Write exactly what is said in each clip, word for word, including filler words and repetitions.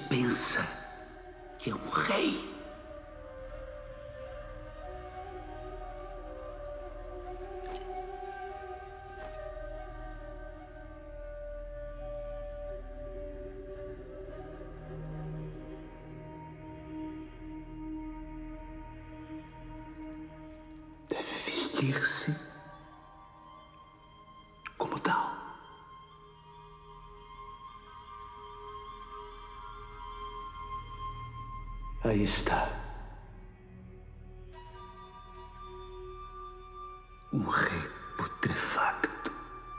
pensa que é um rei. Deve vestir-se como tal. Aí está. Um rei putrefacto.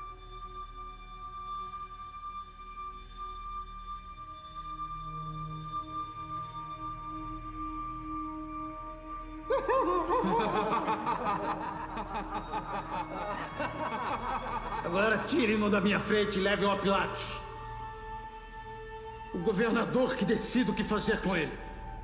Agora tirem-no da minha frente e levem-o a Pilatos. O governador que decide o que fazer com ele.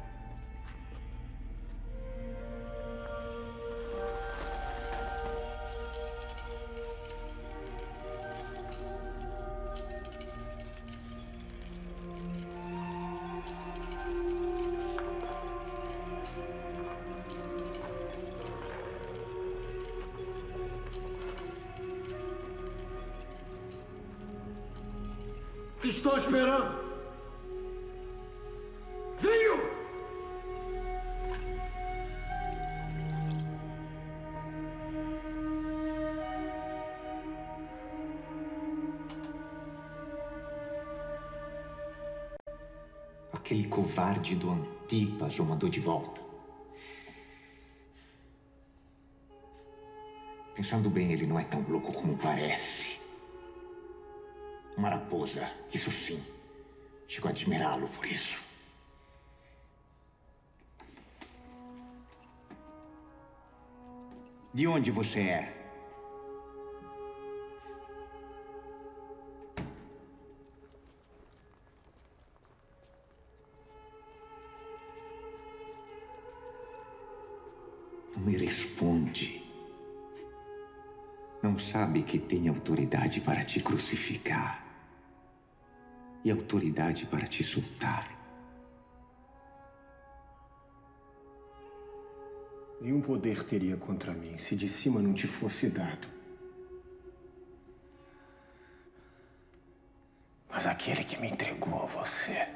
Estou esperando. Venham! Aquele covarde do Antipas o mandou de volta. Pensando bem, ele não é tão louco como parece. Uma raposa, isso sim. Chegou a admirá-lo por isso. De onde você é? Não me responde. Não sabe que tem autoridade para te crucificar e autoridade para te soltar. Nenhum poder teria contra mim se de cima não te fosse dado. Mas aquele que me entregou a você,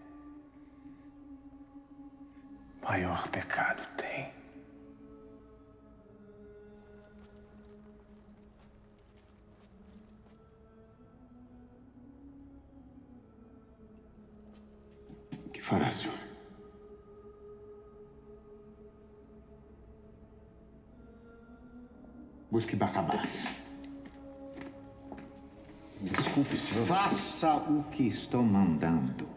maior pecado tem. O que fará, senhor? Busque Barrabás. Desculpe, senhor. Faça o que estou mandando.